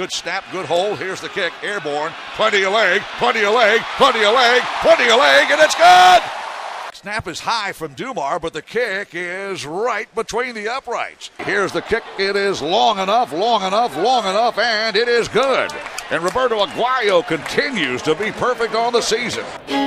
Good snap, good hold. Here's the kick, airborne. Plenty of leg, plenty of leg, plenty of leg, plenty of leg, and it's good! Snap is high from Dumar, but the kick is right between the uprights. Here's the kick. It is long enough, and it is good. And Roberto Aguayo continues to be perfect on the season.